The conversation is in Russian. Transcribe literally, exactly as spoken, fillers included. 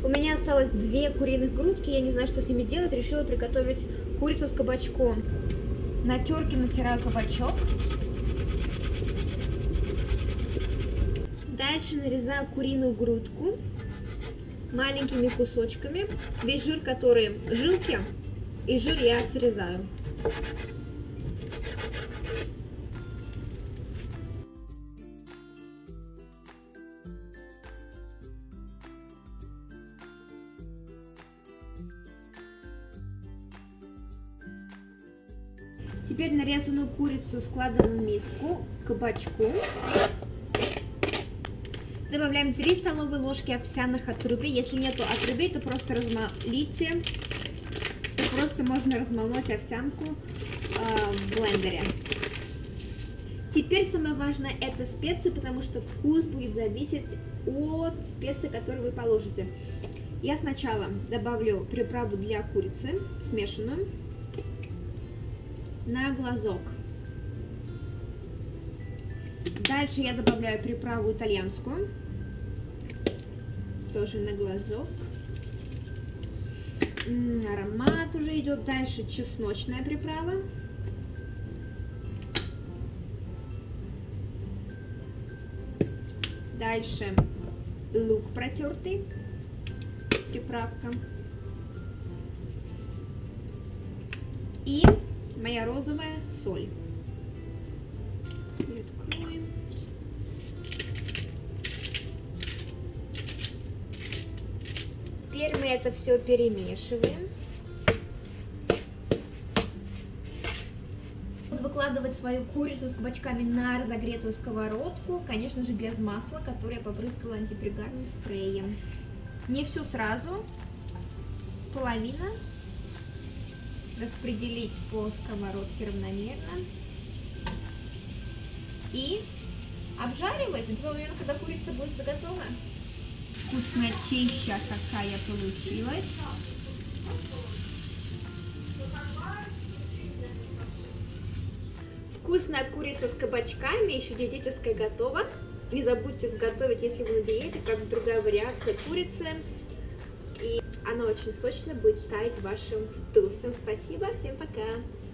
У меня осталось две куриных грудки, я не знаю, что с ними делать. Решила приготовить курицу с кабачком. На терке натираю кабачок. Дальше нарезаю куриную грудку маленькими кусочками. Весь жир, который жилки, и жир я срезаю. Теперь нарезанную курицу складываем в миску, кабачку. Добавляем три столовые ложки овсяных отрубей. Если нету отрубей, то просто размолите. То просто можно размолоть овсянку э, в блендере. Теперь самое важное — это специи, потому что вкус будет зависеть от специй, которые вы положите. Я сначала добавлю приправу для курицы, смешанную, на глазок. Дальше я добавляю приправу итальянскую, тоже на глазок. М-м, аромат уже идет. Дальше чесночная приправа. Дальше лук протертый, приправка. И моя розовая соль. Откроем. Теперь мы это все перемешиваем. Выкладывать свою курицу с кабачками на разогретую сковородку, конечно же без масла, которое я побрызгала антипригарным спреем. Не все сразу, половина. Распределить по сковородке равномерно и обжаривать до того момента, когда курица будет готова. Вкуснотища какая получилась. Вкусная курица с кабачками, еще диетическая, готова. Не забудьте готовить, если вы на диете, как другая вариация курицы. И она очень сочно будет таять в вашем рту. Всем спасибо, всем пока!